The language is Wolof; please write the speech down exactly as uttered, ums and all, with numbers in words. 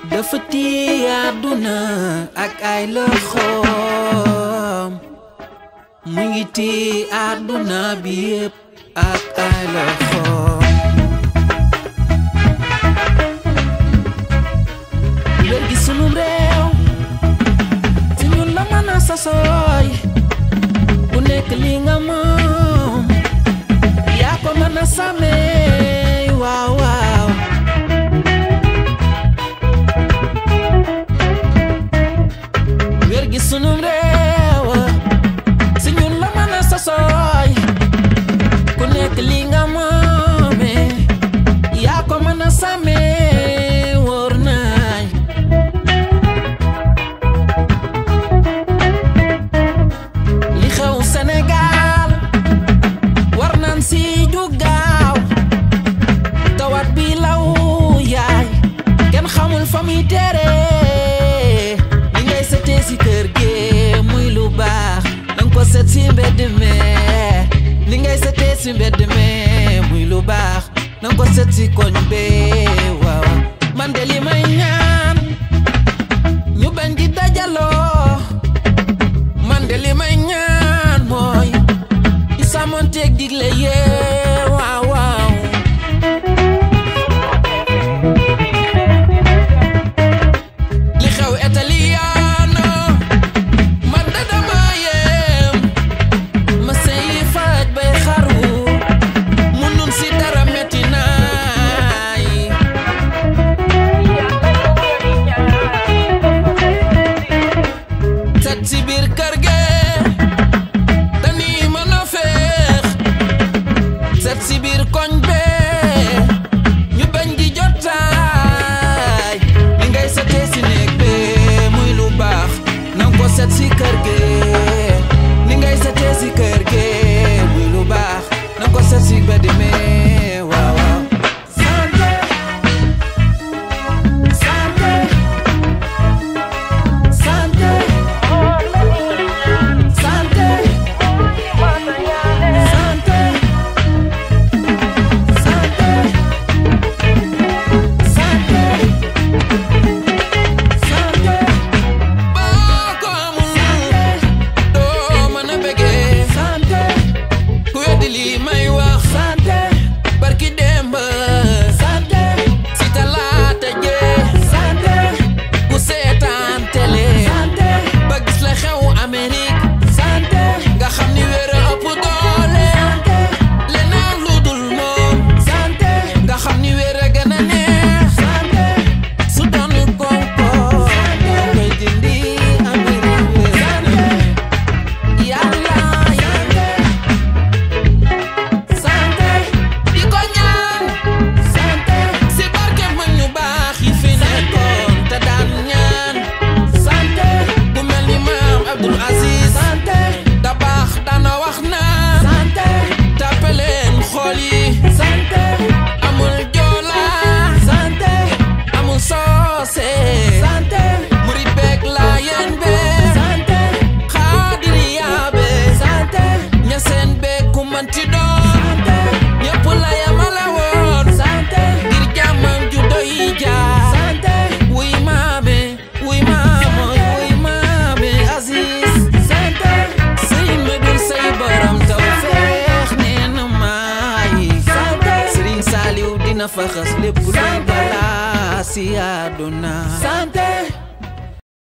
dafa téye àdduna ak ay loxoom mu ngi téye àdduna bi yépp ak ay loxoom wér gi sunum réew ci ñun la mën a sasooy ku nekk li nga moom yaa ko mën a sàmmee waaw waaw wér gi sunum réew ci ñun la mën a sasooy ku nekk li nga moome yaa ko mën a sàmmee wóor naay li xew Sénégal war nan si jugaaw tawat bi law yaay kenn xamul fa muy tere li ngay setee si kër gi muy lu baax danga ko set si mbedd me li ngay setee si mbedd me muy lu baax danga ko set si koñ be waaw man de li may ñaan ñu bañ di dajaloo man de li may ñaan mooy i sàmmonteeg digle yee waaw waaw li xew Italiano man da dama yem ma sey faaj bay xaru munun si dara metti naay set si biir kër ge dani mën a feex set si biir koñ be ñu bañ di jotaay li ngay setee si néeg be muy lu baax nang ko set si kër ge li ngay setee si kër ge muy lu baax nang ko set si mbedd me waaw waaw santé santé santé santé santé santé santé santé boo ko amul doo mën a bëggee santé ku weddi lii may wax santé barki démb santé si talaata jee santé ku seetaan télé santé ba gis la xew Amérique santé nga xam ni wér a ëpp doole leneen lu dul moom santé nga xam ni wér a gën a neex santé su doon koom-koom koy dindi Amérique santé yàlla santé santé di ko ñaan santé si barke mag ñu baax yi fi nekkoon te daan ñaan santé bu mel ni maam Abdul Aziz santé da baax dana wax naa santé tàppaleen xool yi santé amul joola santé amul soose santé murit beeg laayeen beeg santé xaadiriya beeg santé ñaseen beeg ku manti doon santé ñëpp la yamale woon santé ngir jàmmam ju doy jaar santé wuy maame wuy maamoy wuy maame Aziz santé sëriñ ma dul say borom taw feex nee na maay santé sëriñ Saaliw dina fa xas lépp luy balaa si àdduna santé